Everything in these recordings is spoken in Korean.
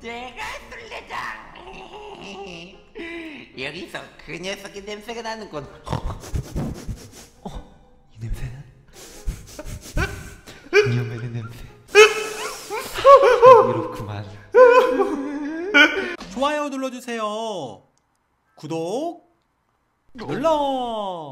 제가 술래장. 여기서 그 녀석의 냄새가 나는군. 이 냄새는 이녀맨의 냄새. 이렇구만. 좋아요 눌러주세요. 구독 눌러.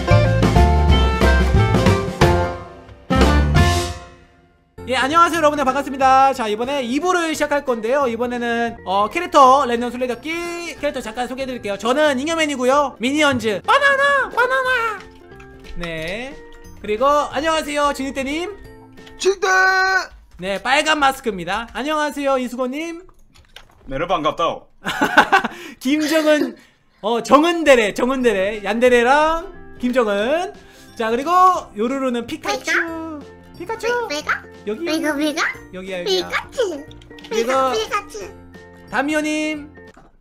예, 안녕하세요 여러분들, 반갑습니다. 자, 이번에 2부를 시작할 건데요. 이번에는 캐릭터 랜덤 술래잡기 캐릭터 잠깐 소개해드릴게요. 저는 잉여맨이고요. 미니언즈 바나나. 네, 그리고 안녕하세요 진이떼님. 진대. 네, 빨간 마스크입니다. 안녕하세요 이수건님. 네를 반갑다. 김정은 정은대래 얀대래랑 김정은. 자, 그리고 요루루는 피카츄. 왜가? 여기야 여기야. 피카츄. 그리고 피카츄. 담미호님.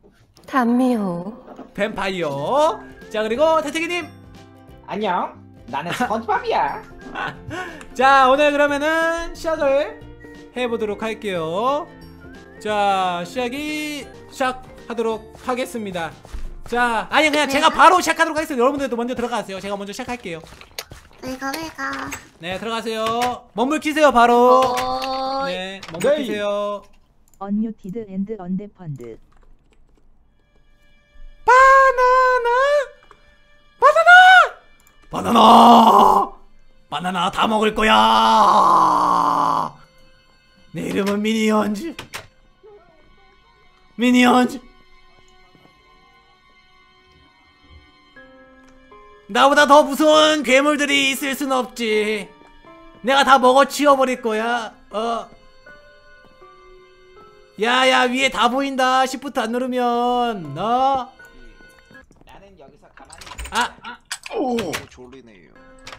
담미호. 뱀파이어. 자, 그리고 태태기님. 안녕, 나는 스펀지밥이야. 자, 오늘 그러면은 시작을 해보도록 할게요. 자, 시작하도록 하겠습니다. 자, 아니 그냥 제가 바로 시작하도록 하겠습니다. 여러분들도 먼저 들어가세요. 제가 먼저 시작할게요. 왜가? 네, 들어가세요. 먼물 키세요 바로. 네, 먼물 네. 키세요. 언뮤티드 앤드 언데펀드. 바나나 다 먹을 거야. 내 이름은 미니언즈. 나보다 더 무서운 괴물들이 있을 순 없지. 내가 다 먹어 치워버릴 거야. 야야, 위에 다 보인다. 시프트 안 누르면. 나는 여기서 가만히 오, 졸리네요.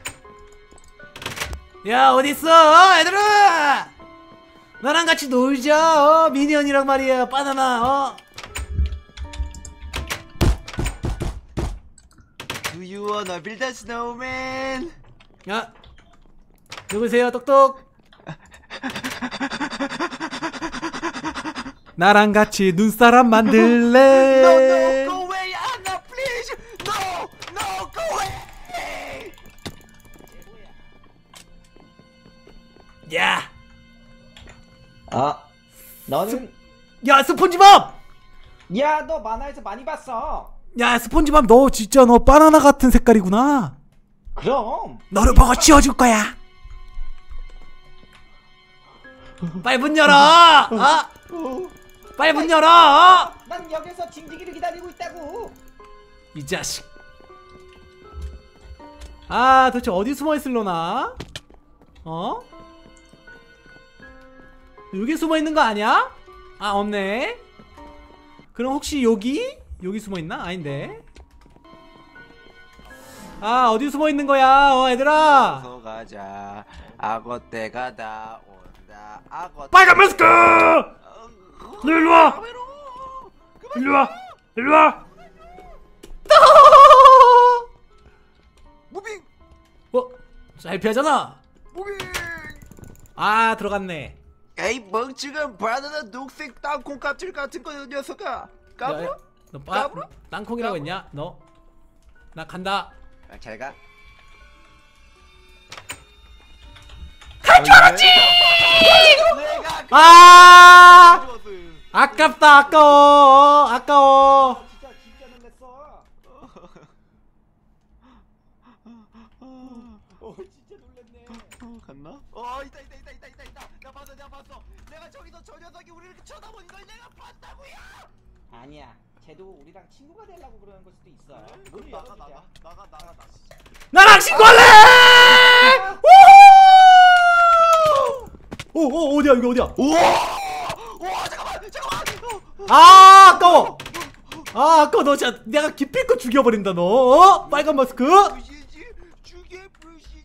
야, 어딨어 얘들아. 나랑 같이 놀자. 미니언이랑 말이야. 바나나. Do you wanna build a snowman? 야, 누구세요 똑똑? 나랑 같이 눈사람 만들래? No, go away, Anna, please. No, go away. 야, 너는 야 스폰지밥. 야, 너 만화에서 많이 봤어. 야, 스폰지밥 너 진짜 너 바나나 같은 색깔이구나. 그럼 너를 보고 치워줄 거야. 빨리 문 열어. 빨리 문 열어. 난 여기서 징징이를 기다리고 있다고. 이 자식. 아, 도대체 어디 숨어 있을려나? 여기 숨어 있는 거 아니야? 아, 없네. 그럼 혹시 여기 숨어 있나? 아닌데. 아, 어디 숨어 있는 거야? 얘들아. 어서 가자. 악어 때가 다 온다. 악어. 빨간 마스크! 너 일로 와. 일로 와. 무빙. 잘 피하잖아. 무빙. 아, 들어갔네. 에이, 멍청한 바나나 녹색 땅콩 껍질 같은 거 녀석아. 까불어? 너 까불어? 땅콩이라고 했냐? 너? 나 간다. 잘 가. 갈 줄 알았지! 아! 아깝다. 아까워. 진짜 놀랬어. 진짜 놀랬네. 갔나? 있다. 나 봤어. 내가 저기서 저 녀석이 우리를 쳐다보는 걸 내가 봤다고요. 아니야, 쟤도 우리랑 친구가 되려고 그러는 걸 수도 있어. 문 나가. 나랑 친구할래! 오, 어디야? 이거 어디야? 우와, 잠깐만. 아, 아까워. 너 진짜 내가 기필코 죽여버린다 너. 빨간 마스크. 부시지.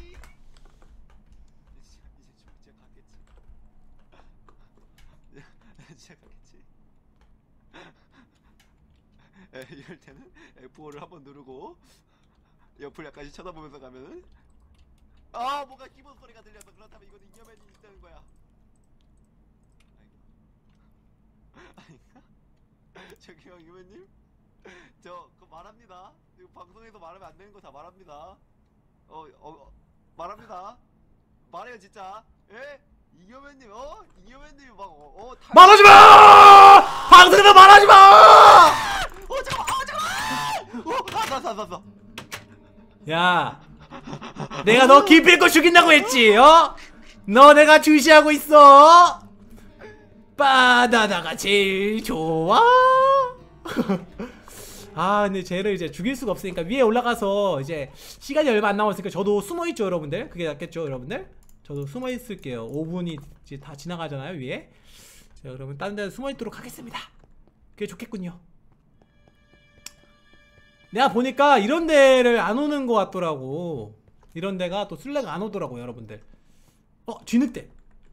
이제 가겠지. 이럴 때는 F5를 한번 누르고 옆을 약간씩 쳐다보면서 가면은 뭔가 기본 소리가 들려서 그렇다면 이거는 잉여맨이 있다는 거야. 저기요 유배님, 저 그거 말합니다. 이거 방송에서 말하면 안 되는 거 다 말합니다. 말합니다. 말해요 진짜. 예? 이겨맨님 이겨맨님이 막 말하지마! 방송에서 말하지마! 잠깐만. 야, 내가 너 기필코 죽인다고 했지, 어? 너 내가 주시하고 있어. 바나나가 제일 좋아. 아, 근데 쟤를 이제 죽일 수가 없으니까 위에 올라가서 이제 시간이 얼마 안 남았으니까 저도 숨어있죠, 여러분들. 그게 낫겠죠, 여러분들. 저도 숨어있을게요. 5분이 이제 다 지나가잖아요, 위에. 자, 여러분 다른 데 숨어있도록 하겠습니다. 그게 좋겠군요. 내가 보니까 이런 데를 안 오는 것 같더라고. 이런 데가 또 술래가 안 오더라고, 여러분들. 진흙대.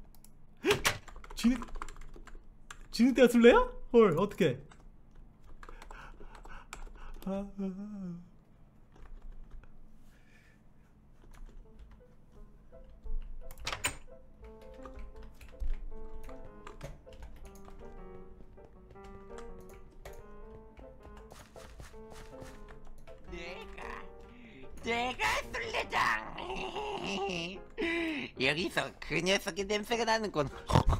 진흙대가 술래야? 헐, 어떡해. 내가 술래장. 여기서 그 녀석의 냄새가 나는군.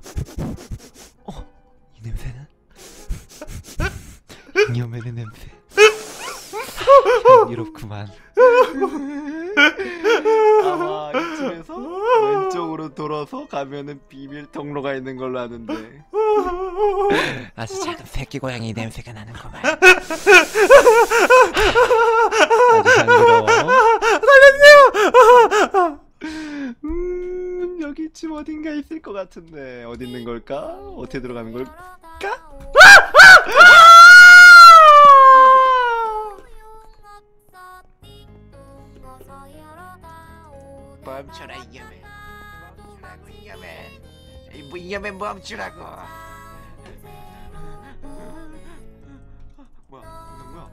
이 냄새는 잉여맨의 냄새. 이렇구만. 아마 이쯤에서 왼쪽으로 돌아서 가면은 비밀 통로가 있는 걸로 아는데. 아주 작은 새끼 고양이 냄새가 나는구만. 아주 향기로워. 살려주세요! 여기쯤 어딘가 있을 것 같은데 어디 있는 걸까? 어떻게 들어가는 걸까? 멈춰라 이겨맨. 멈추라고 이겨맨. 이겨맨 멈추라고. 뭐야?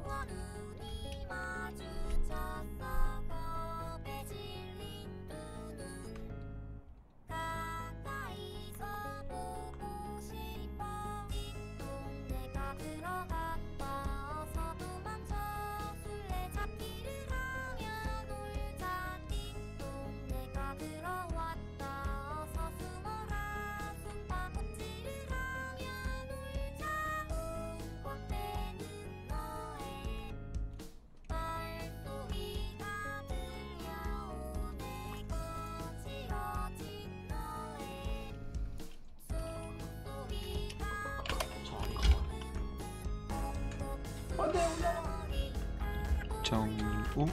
정우?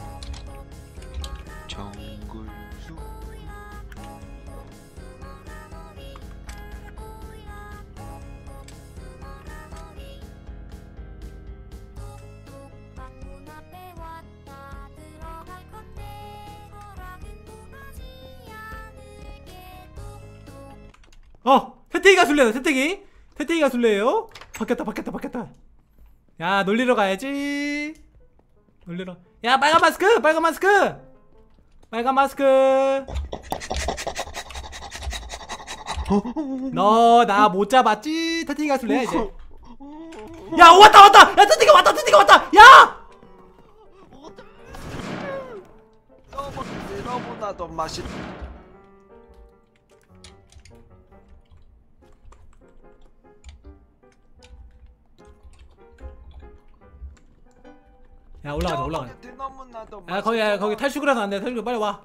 정글수? 태태기가 술래다. 태태기가 술래예요. 바뀌었다. 야, 놀리러 가야지. 야, 빨간 마스크. 너 나 못 잡았지? 태태기가 술래야 이제. 야, 왔다. 야, 태태기가 왔다. 야! 너무나도 맛있. 야, 올라가자. 너무나도 야, 거기 탈출이라서 안 돼. 탈출 빨리 와.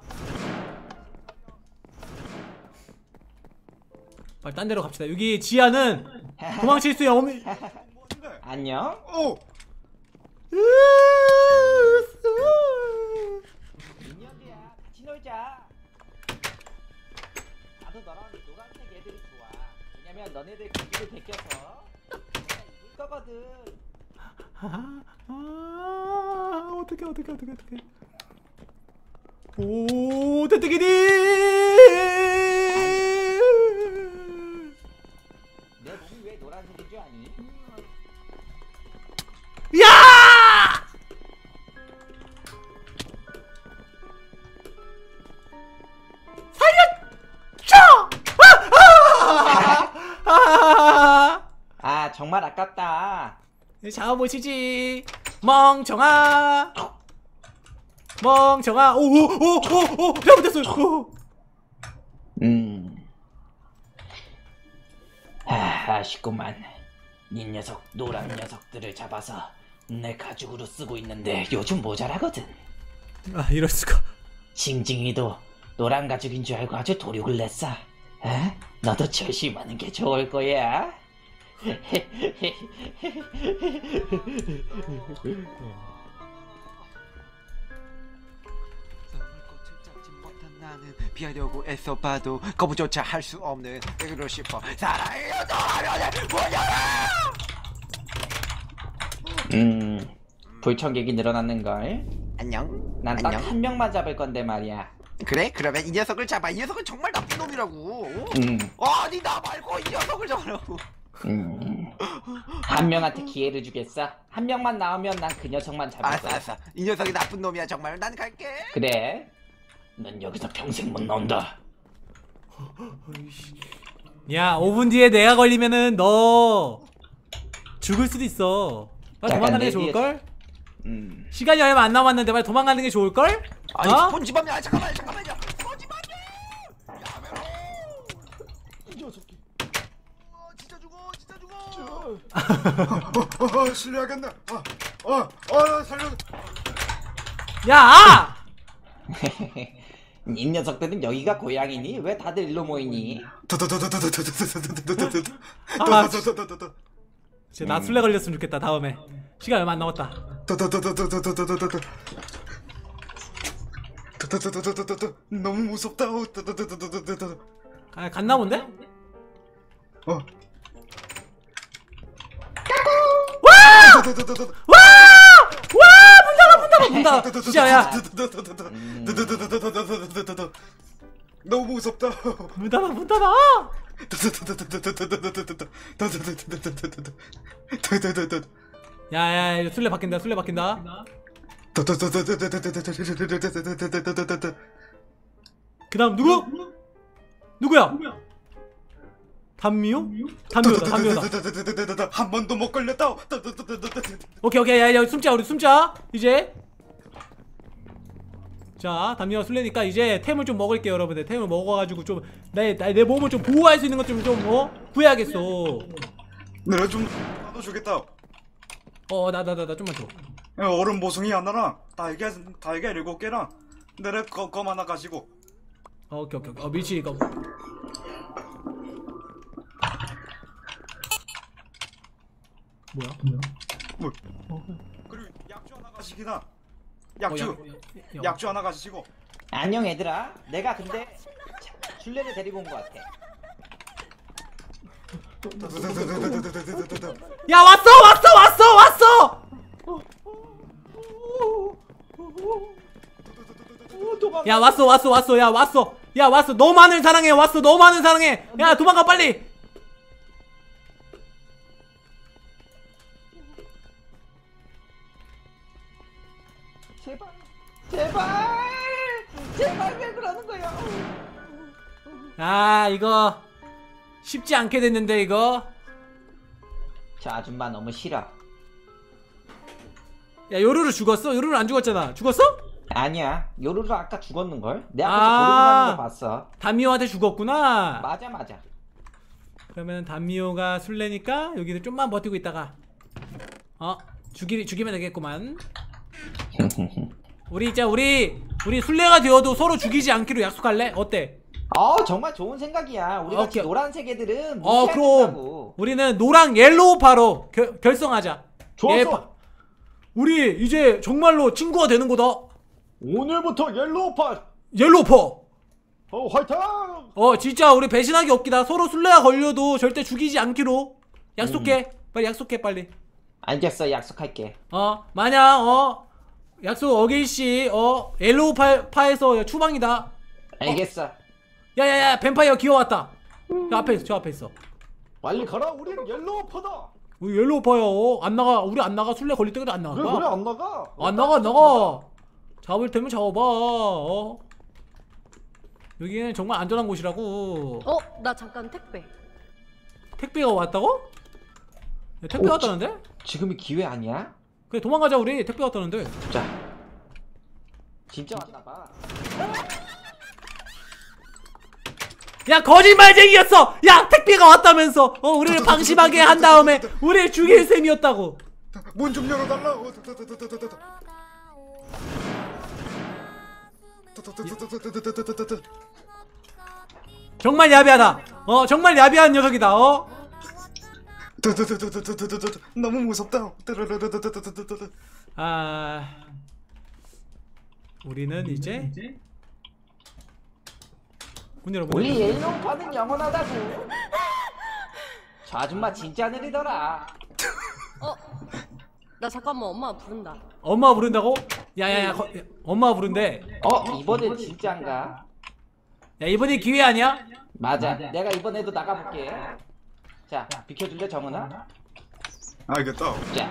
빨리 딴 데로 갑시다. 여기 지하는 도망칠 수 없는. 안녕. 민혁이야, 같이 놀자. 나도 너랑 노란색 애들이 좋아. 왜냐면 너네들 고기를 벗겨서 내가 입을 거거든. 어떡해. 오, 태태기니! 내 몸이 왜 노란색인 줄 아니? 야! 살려줘! 아, 정말 아깝다. 잡아보시지 멍청아. 멍청아. 오오오오오 잘못했어요. 아쉽구만. 이 녀석 노란 녀석들을 잡아서 내 가죽으로 쓰고 있는데 요즘 모자라거든. 아 이럴수가. 징징이도 노란 가죽인 줄 알고 아주 도륙을 냈어. 에? 너도 조심하는 게 좋을 거야. 나는 피하려고 애써봐도 거부조차 할 수 없는 그러고 싶어. 사랑해요 너라면 뭐냐라. 불청객이 늘어났는걸. 안녕. 난 딱 안녕. 한 명만 잡을 건데 말이야. 그래? 그러면 이 녀석을 잡아. 이 녀석은 정말 나쁜 놈이라고. 아니 나 말고 이 녀석을 잡으라고. 한 명한테 기회를 주겠어. 한 명만 나오면 난 그 녀석만 잡을 알았어 거야. 알았어. 이 녀석이 나쁜 놈이야 정말. 난 갈게. 그래. 넌 여기서 평생 못 나온다. 야 5분 뒤에 내가 걸리면은 너 죽을 수도 있어. 빨리 잠깐, 도망가는 게 내 좋을걸? 시간이 얼마 안 남았는데 빨리 도망가는 게 좋을걸? 아니 어? 스폰지밥이야. 아, 잠깐만요. 스폰지밥이. 야매로. 이 녀석이. 진짜 죽어. 실례하겠네. 살려. 야! 이 녀석들은 여기가 고향이니? 왜 다들 일로 모이니? 아, 진짜 나 술래 걸렸으면 좋겠다 다음에. 시간 얼마 안 남았다. 너무 무섭다. 아, 갔나 본데? 문 닫아! 진짜 야! 너무 무섭다. 문 닫아! 야야 이거 술래 바뀐다. 그 다음 누구야? 단미호? 단미호다. 한 번도 못 걸렸다. 오케이 야 숨자 우리 숨자 이제. 자 단미호가 술래니까 이제 템을 좀 먹을게요 여러분들. 템을 먹어가지고 좀 내 몸을 좀 보호할 수 있는 것 좀 구해야겠어. 내가 좀 나도 주겠다. 나 좀만 줘. 얼음 모송이 하나랑 달걀 7개랑 내래 껌 하나 가지고. 오케이. 밀치 이거. 뭐야? 그리고 약주 하나 가시기나. 약주 하나 가시고. 안녕 얘들아. 내가 근데 술래를 데리고 온 것 같아. 야 왔어! 야 왔어. 너무 많은 사랑해. 야 도망가 빨리. 제발 왜 그러는 거야? 아 이거 쉽지 않게 됐는데 이거. 저 아줌마 너무 싫어. 야 요루루 죽었어? 요루루 안 죽었잖아. 죽었어? 아니야. 요루루 아까 죽었는걸? 내 앞에서 도둑질하는 거 봤어. 단미호한테 죽었구나. 맞아. 그러면 단미호가 술래니까 여기서 좀만 버티고 있다가 죽이면 되겠구만. 우리 술래가 되어도 서로 죽이지 않기로 약속할래? 어때? 정말 좋은 생각이야. 우리 같이 오케이. 노란색 애들은 그럼 무시하겠다고. 우리는 노랑 옐로우파로 결성하자. 좋았어. 우리 이제 정말로 친구가 되는 거다. 오늘부터 옐로우파. 옐로우파. 화이팅! 진짜 우리 배신하기 없기다. 서로 술래가 걸려도 절대 죽이지 않기로 약속해. 빨리 약속해 빨리. 알겠어. 약속할게. 만약 약속 어길씨 옐로우파에서 추방이다. 알겠어. 야야야 뱀파이어 기어왔다. 저 앞에 있어. 빨리 가라. 우리는 옐로우파다. 우리 옐로우파야. 우리 안 나가. 술래 걸릴 때까지 안 나가. 그래 안 나가. 안 나가. 잡을 테면 잡아봐. 여기는 정말 안전한 곳이라고. 나 잠깐 택배. 택배가 왔다고? 야, 택배 왔다는데? 지금이 기회 아니야? 그래 도망가자 우리. 택배 왔다는데. 자, 진짜 왔나봐. 야 거짓말쟁이였어. 야 택배가 왔다면서. 우리를 방심하게 한 다음에 우리를 죽일 셈이었다고. 문 좀 열어달라. 정말 야비하다. 정말 야비한 녀석이다. 너무 무섭다. 아 우리는 이제 문 열어. 문 우리 열어. 옐로우파는 영원하다고. 저 아줌마 진짜 느리더라. 나 잠깐만 엄마 부른다. 엄마 부른다고? 야야야 엄마 부른대. 이번엔 진짠가? 야 이번이 기회 아니야? 맞아. 내가 이번에도 나가볼게. 자, 비켜줄래 정은아? 알겠다. 자.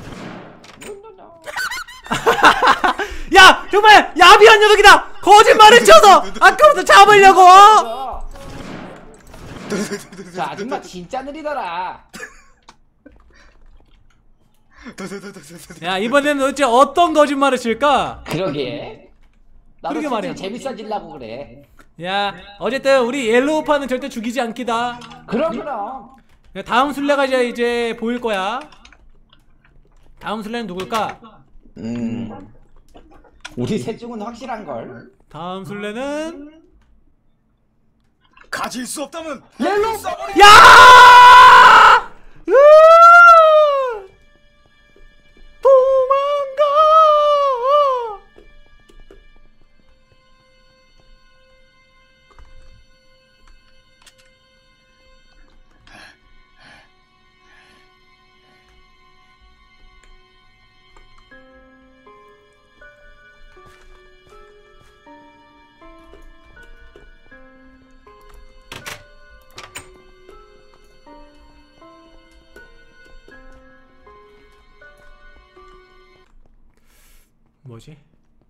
야 정말 야비한 녀석이다. 거짓말을 쳐서 아까부터 잡으려고. 저 아줌마 진짜 느리더라. 야 이번에는 도대체 어떤 거짓말을 칠까? 그러게. 나도 그러게 진짜 말이야. 재밌어지려고 그래. 야 어쨌든 우리 옐로우파는 절대 죽이지 않기다. 그럼. 야, 다음 술래가 이제 보일 거야. 다음 술래는 누굴까? 우리 셋 중은 확실한 걸. 다음 술래는 가질 수 없다면 야! 도망가! 뭐지?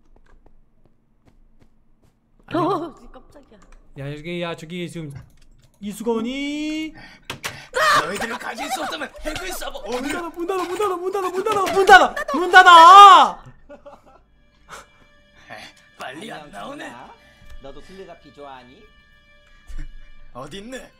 깜짝이야. 야 저기 지금 이수건이 너희들을 가질 수 없다면 핵을 쏴봐. 문 닫아! 빨리 안 나오네. 너도 술래잡기 좋아하니? 어디 있네?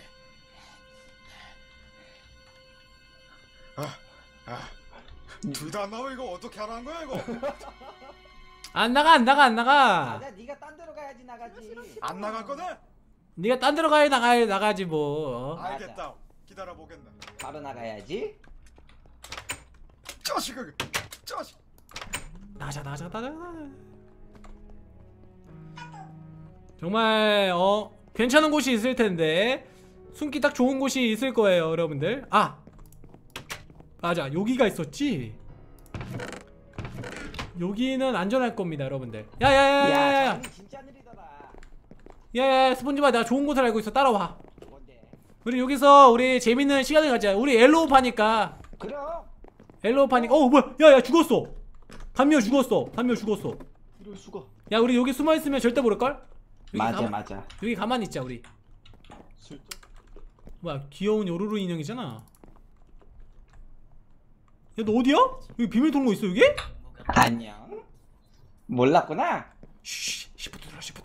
둘 다 안 나와. 이거 어떻게 하라는 거야 이거? 안 나가. 맞아, 네가 딴 데로 가야지 나가지. 안 나갈 거네? 네가 딴 데로 가야 나가지 뭐. 알겠다. 기다려 보겠네. 바로 나가야지. 자식. 나자. 정말 괜찮은 곳이 있을 텐데 숨기 딱 좋은 곳이 있을 거예요, 여러분들. 맞아, 여기가 있었지. 여기는 안전할 겁니다, 여러분들. 야야야야야. 야, 진짜 느리더라. 야야, 스폰지바, 내가 좋은 곳을 알고 있어. 따라와. 뭔데? 우리 여기서 우리 재밌는 시간을 가자. 우리 엘로우파니까. 그럼. 엘로우파니까. 뭐야? 야야, 죽었어. 단묘 죽었어. 이럴 수가. 야, 우리 여기 숨어 있으면 절대 모를 걸? 맞아. 여기 가만히 있자, 우리. 뭐야, 귀여운 요루루 인형이잖아. 야, 너 어디야? 여기 비밀 통로 있어, 여기? 안녕. 몰랐구나. 쉬, 시프트 눌러, 시프트.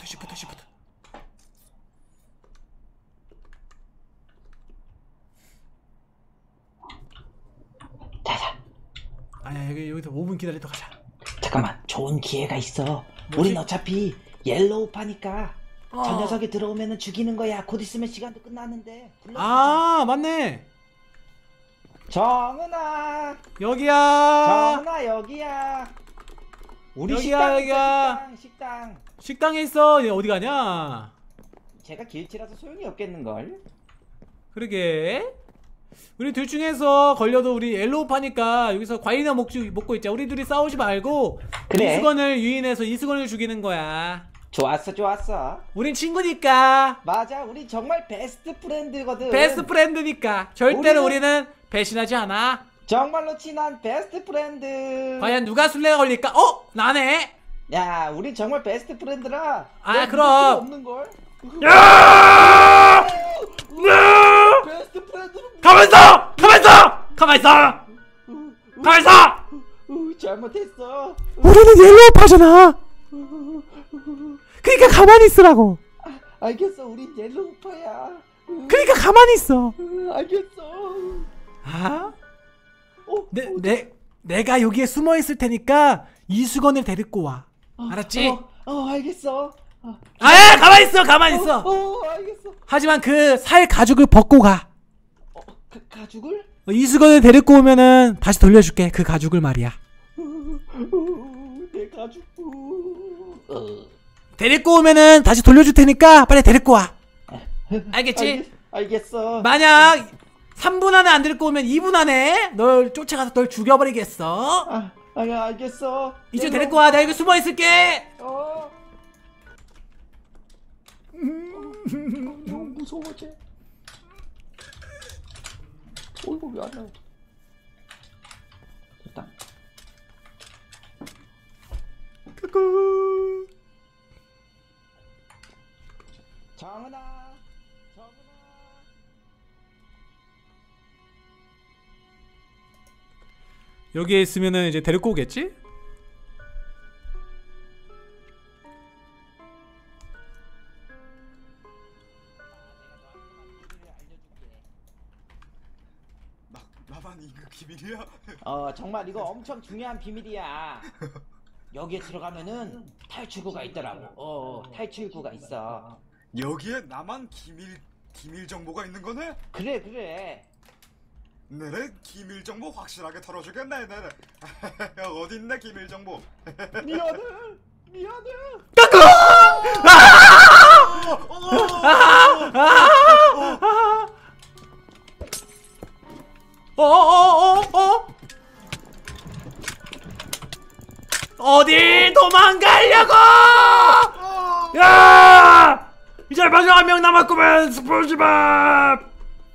자자. 아야, 여기서 5분 기다리다 가자. 잠깐만, 좋은 기회가 있어. 우린 어차피 옐로우파니까 저 녀석이 들어오면은 죽이는 거야. 곧 있으면 시간도 끝나는데. 아, 맞네. 정은아. 여기야. 정은아, 여기야. 우리 여기야, 식당 여기야. 있어, 식당. 식당에 있어. 얘 어디 가냐? 제가 길치라서 소용이 없겠는걸. 그러게. 우리 둘 중에서 걸려도 우리 엘로우파니까 여기서 과일이나 먹고 있자. 우리 둘이 싸우지 말고 그래. 이수건을 유인해서 이수건을 죽이는 거야. 좋았어. 우린 친구니까. 맞아, 우리 정말 베스트 프렌드거든. 베스트 프렌드니까 절대로 우리는- 우리는 배신하지 않아. 정말로 친한 베스트 프렌드. 과연 누가 술래가 걸릴까? 나네. 야, 우리 정말 베스트 프렌드라. 아, 너 그럼. 믿을 수가 없는 걸. 야! 베스트 프렌드는 가만있어! 가만 있어. 잘못했어. 우리는 옐로우파잖아. 그러니까 가만히 있으라고. 알겠어, 우린 옐로우파야. 그러니까 가만히 있어. 알겠어. 아? 내가 여기에 숨어 있을 테니까 이수건을 데리고 와. 알았지? 알겠어. 아, 가만히 있어, 가만히 있어. 알겠어. 하지만 그 살 가죽을 벗고 가. 가죽을? 이수건을 데리고 오면은 다시 돌려줄게. 그 가죽을 말이야. 내 가죽. 데리고 오면은 다시 돌려줄 테니까 빨리 데리고 와. 알겠지? 알겠어. 만약 3분 안에 안 데리고 오면 2분 안에 널 쫓아가서 널 죽여버리겠어. 알겠어. 이제 데리고 와. 내가 여기 숨어 있을게. 너무 무서워지. 이거 왜 안 나와? 됐다. 정은아. 여기에 있으면은 이제 데리고 오겠지? 나만 이거 비밀이야? 정말 이거 엄청 중요한 비밀이야. 여기에 들어가면은 탈출구가 있더라고. 탈출구가 있어. 여기에 나만 기밀 정보가 있는 거네? 그래. 내래 기밀 정보 확실하게 털어주겠네. 내래 어딨네 기밀 정보. 미안해. 어디 도망가려고? 야! 이제 마지막 한 명 남았구만. 스폰지밥.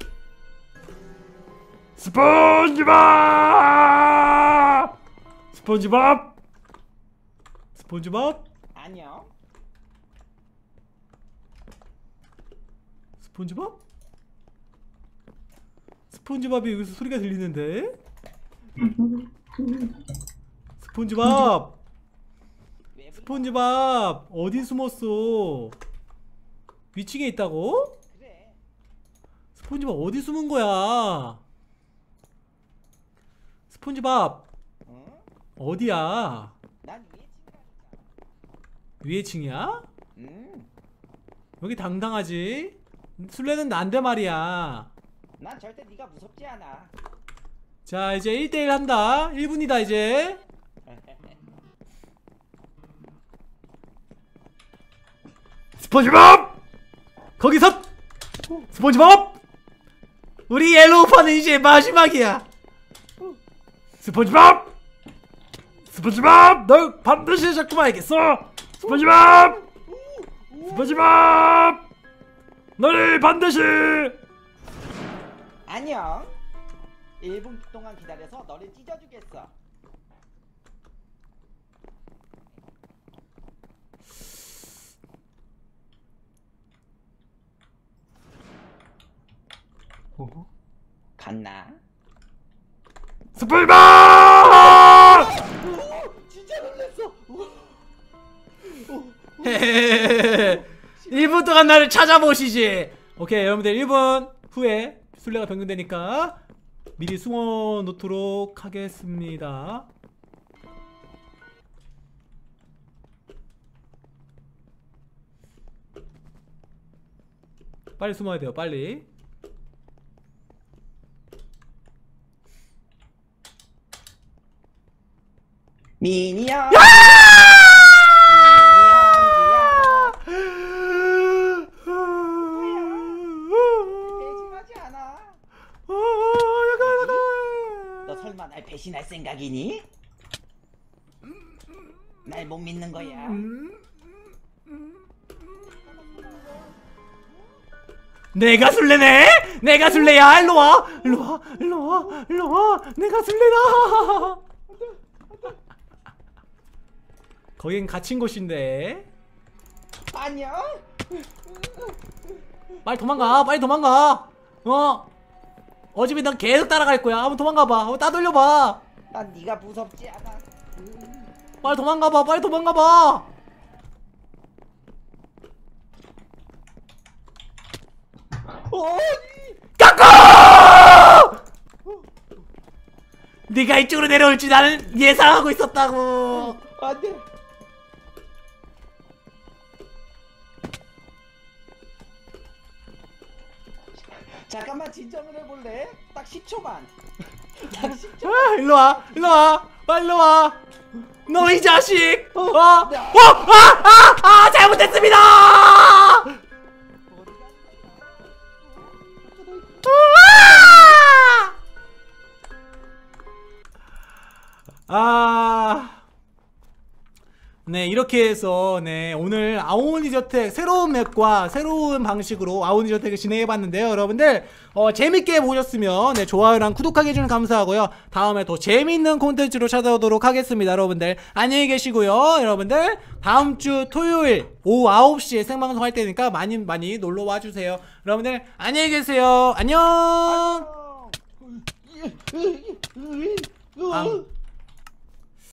안녕. 스폰지밥이 여기서 소리가 들리는데? 스폰지밥 어디 숨었어? 위층에 있다고? 그래. 스폰지밥 어디 숨은 거야? 스폰지밥 어디야? 난 위에 층이야? 응. 여기 당당하지? 술래는 난데 말이야. 난 절대 네가 무섭지 않아. 자, 이제 1대1 한다. 1분이다 이제. 스폰지밥! 거기서! 스폰지밥! 우리 옐로우파는 이제 마지막이야. 스폰지밥! 널 반드시 잡고 말겠어. 스폰지밥! 너를 반드시. 안녕. 1분 동안 기다려서 너를 찢어주겠어. 갔나? 스폰지밥! 진짜 놀랐어. 1분 동안 나를 찾아보시지. 오케이, 여러분들 1분 후에 술래가 변경되니까 미리 숨어 놓도록 하겠습니다. 빨리 숨어야 돼요, 빨리. 미니언. 배신하지 않아. 너 설마 날 배신할 생각이니? 날 못 믿는 거야. 내가 술래네? 내가 술래야. 일로와. 내가 술래다. 거긴 갇힌 곳인데. 안녕. 빨리 도망가. 어차피 난 계속 따라갈 거야. 한번 도망가봐. 한번 따돌려봐. 난 네가 무섭지 않아. 빨리 도망가봐, 빨리 도망가봐. 까꿍! 네가 이쪽으로 내려올 줄 나는 예상하고 있었다고. 안돼. 잠깐만 진정을 해볼래? 딱 10초만. 딱 10초. 아, 일로 와, 일로 와, 빨리 일로 와. 너 이 자식. 잘못했습니다. 네, 이렇게 해서 네, 오늘 아오니저택 새로운 맵과 새로운 방식으로 아오니저택을 진행해봤는데요. 여러분들 재밌게 보셨으면 네, 좋아요랑 구독하기 해주는 감사하고요. 다음에 더 재밌는 콘텐츠로 찾아오도록 하겠습니다. 여러분들 안녕히 계시고요. 여러분들 다음주 토요일 오후 9시에 생방송 할 테니까 많이 놀러와 주세요. 여러분들 안녕히 계세요. 안녕.